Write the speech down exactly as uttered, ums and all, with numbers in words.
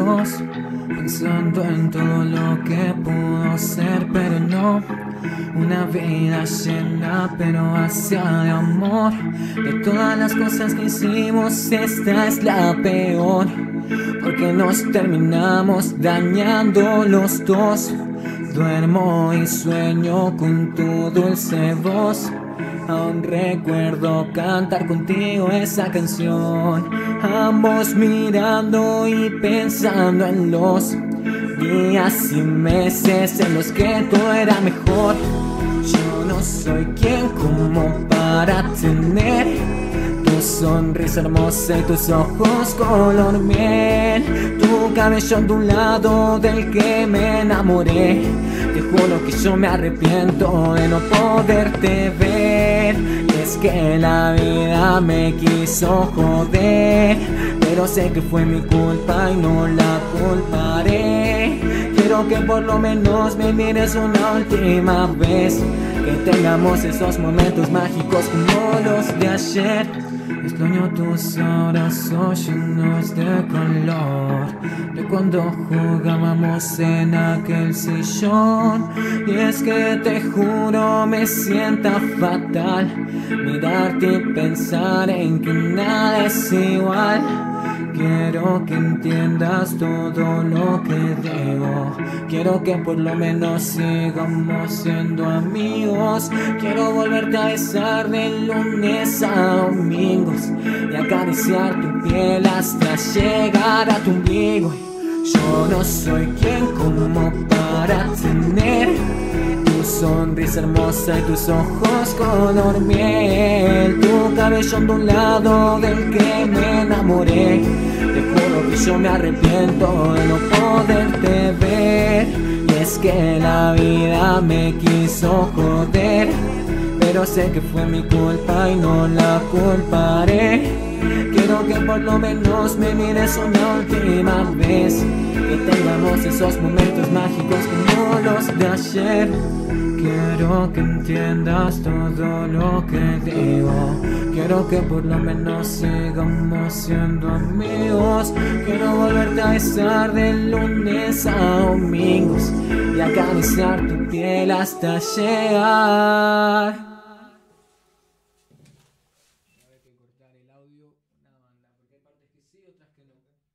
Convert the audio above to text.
dos, pensando en todo lo que pudo ser, pero no. Una vida llena pero vacía de amor. De todas las cosas que hicimos, esta es la peor, porque nos terminamos dañando los dos. Duermo y sueño con tu dulce voz. Aún recuerdo cantar contigo esa canción, ambos mirando y pensando en los días y meses en los que todo era mejor. Yo no soy quien como para tener tu sonrisa hermosa y tus ojos color miel, tu cabello ondulado del que me enamoré. Te juro que yo me arrepiento de no poderte ver. Es que la vida me quiso joder, pero sé que fue mi culpa y no la culparé. Quiero que por lo menos me mires una última vez, que tengamos esos momentos mágicos como los de ayer. Extraño tus abrazos llenos de calor, de cuando jugábamos en aquel sillón. Y es que te juro me sienta fatal mirarte y pensar en que nada es igual. Quiero que entiendas todo lo que digo. Quiero que por lo menos sigamos siendo amigos. Quiero volverte a besar de lunes a domingos y acariciar tu piel hasta llegar a tu ombligo. Yo no soy quien como para tener tu sonrisa hermosa y tus ojos color miel, tu cabello ondulado del que me enamoré. Te juro que yo me arrepiento de no poderte ver. Y es que la vida me quiso joder, pero sé que fue mi culpa y no la culparé. Quiero que por lo menos me mires una última vez, que tengamos esos momentos mágicos como los de ayer. Quiero que entiendas todo lo que digo. Quiero que por lo menos sigamos siendo amigos. Quiero volverte a besar de lunes a domingos y acariciar tu piel hasta llegar. Que cortar el audio, una banda, porque hay partes que sí, otras que no.